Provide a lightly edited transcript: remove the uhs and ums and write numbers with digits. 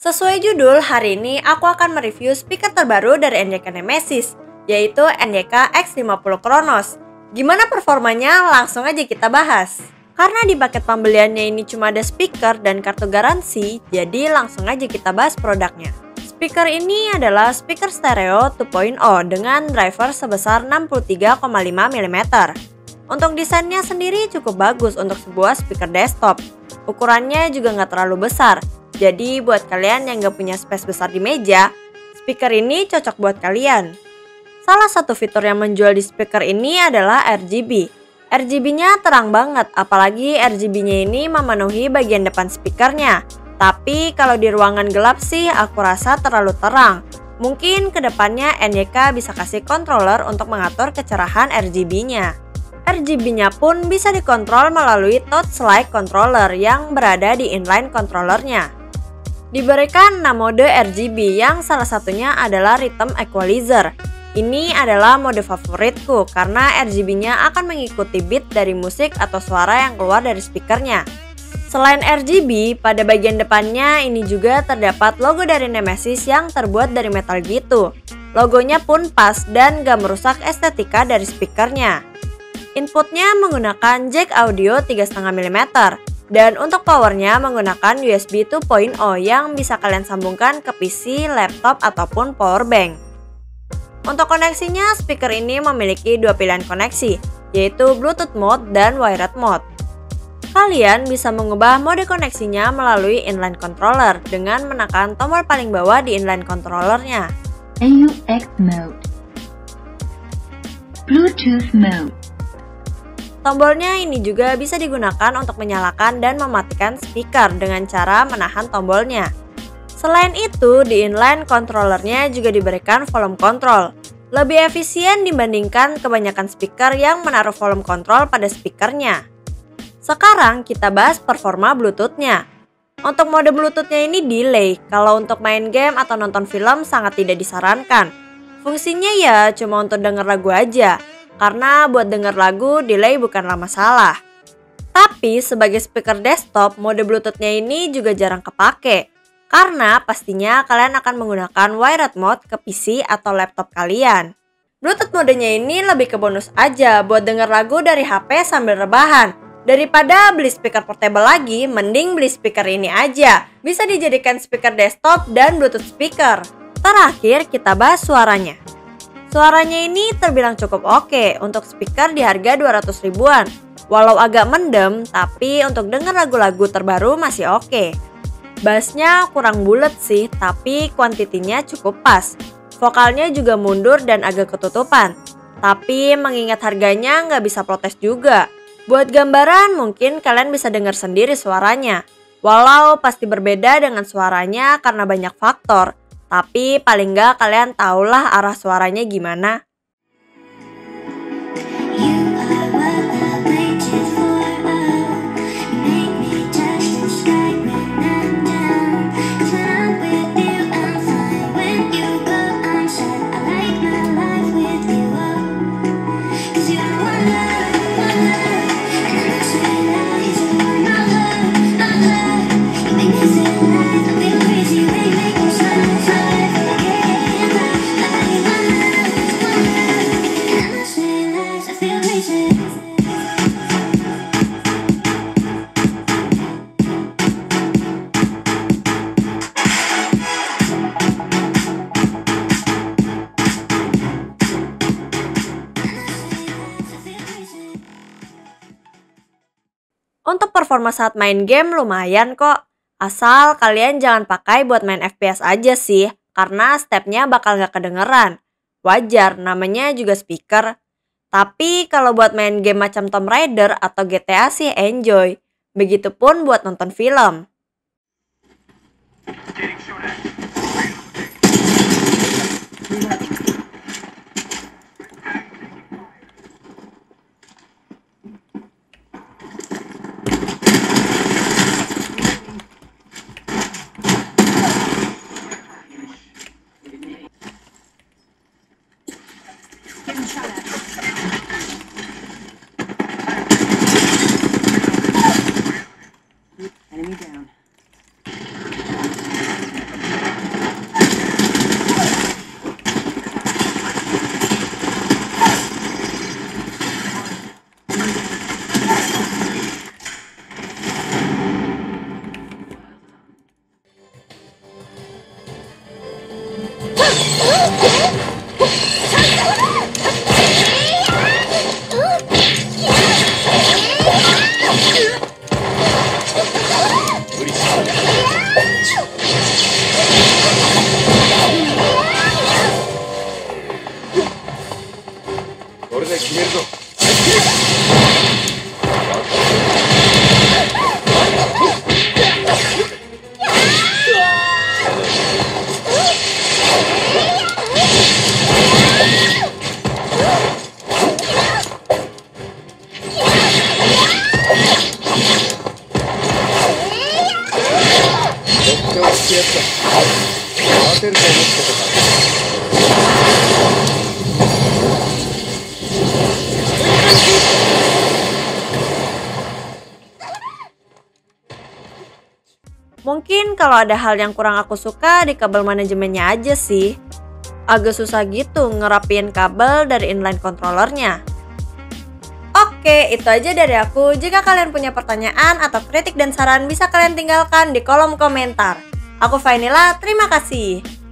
Sesuai judul, hari ini aku akan mereview speaker terbaru dari NYK Nemesis, yaitu NYK X50 Chronos. Gimana performanya? Langsung aja kita bahas. Karena di paket pembeliannya ini cuma ada speaker dan kartu garansi, jadi langsung aja kita bahas produknya. Speaker ini adalah speaker stereo 2.0 dengan driver sebesar 63,5 mm. Untuk desainnya sendiri cukup bagus untuk sebuah speaker desktop. Ukurannya juga nggak terlalu besar, jadi buat kalian yang nggak punya space besar di meja, speaker ini cocok buat kalian. Salah satu fitur yang menjual di speaker ini adalah RGB. RGB-nya terang banget, apalagi RGB-nya ini memenuhi bagian depan speakernya. Tapi kalau di ruangan gelap sih aku rasa terlalu terang. Mungkin kedepannya NYK bisa kasih controller untuk mengatur kecerahan RGB-nya. RGB-nya pun bisa dikontrol melalui touch-like controller yang berada di inline controllernya. Diberikan 6 mode RGB yang salah satunya adalah Rhythm Equalizer. Ini adalah mode favoritku karena RGB-nya akan mengikuti beat dari musik atau suara yang keluar dari speakernya. Selain RGB, pada bagian depannya ini juga terdapat logo dari Nemesis yang terbuat dari metal gitu. Logonya pun pas dan gak merusak estetika dari speakernya. Inputnya menggunakan jack audio 3,5 mm. Dan untuk powernya menggunakan USB 2.0 yang bisa kalian sambungkan ke PC, laptop, ataupun powerbank. Untuk koneksinya, speaker ini memiliki dua pilihan koneksi, yaitu Bluetooth mode dan wired mode. Kalian bisa mengubah mode koneksinya melalui inline controller dengan menekan tombol paling bawah di inline controllernya. AUX mode, Bluetooth mode. Tombolnya ini juga bisa digunakan untuk menyalakan dan mematikan speaker dengan cara menahan tombolnya. Selain itu, di inline controllernya juga diberikan volume control. Lebih efisien dibandingkan kebanyakan speaker yang menaruh volume control pada speakernya. Sekarang kita bahas performa Bluetooth-nya. Untuk mode Bluetooth-nya ini delay. Kalau untuk main game atau nonton film sangat tidak disarankan. Fungsinya ya cuma untuk denger lagu aja. Karena buat denger lagu, delay bukanlah masalah. Tapi sebagai speaker desktop, mode Bluetooth-nya ini juga jarang kepake. Karena pastinya kalian akan menggunakan wired mode ke PC atau laptop kalian. Bluetooth modenya ini lebih ke bonus aja buat denger lagu dari HP sambil rebahan. Daripada beli speaker portable lagi, mending beli speaker ini aja. Bisa dijadikan speaker desktop dan Bluetooth speaker. Terakhir kita bahas suaranya. Suaranya ini terbilang cukup oke untuk speaker di harga 200 ribuan. Walau agak mendem, tapi untuk denger lagu-lagu terbaru masih oke. Bassnya kurang bulat sih, tapi kuantitinya cukup pas. Vokalnya juga mundur dan agak ketutupan. Tapi mengingat harganya nggak bisa protes juga. Buat gambaran mungkin kalian bisa dengar sendiri suaranya. Walau pasti berbeda dengan suaranya karena banyak faktor. Tapi paling nggak kalian tahulah arah suaranya gimana. Untuk performa saat main game lumayan kok. Asal kalian jangan pakai buat main FPS aja sih, karena stepnya bakal gak kedengeran. Wajar, namanya juga speaker. Tapi kalau buat main game macam Tomb Raider atau GTA sih enjoy. Begitupun buat nonton film. Enemy down. これで決めるぞ。とっておきやつだ。勝てると思ってたか。 Mungkin kalau ada hal yang kurang aku suka di kabel manajemennya aja sih. Agak susah gitu ngerapin kabel dari inline controllernya. Oke, itu aja dari aku. Jika kalian punya pertanyaan atau kritik dan saran bisa kalian tinggalkan di kolom komentar. Aku Vainila, terima kasih.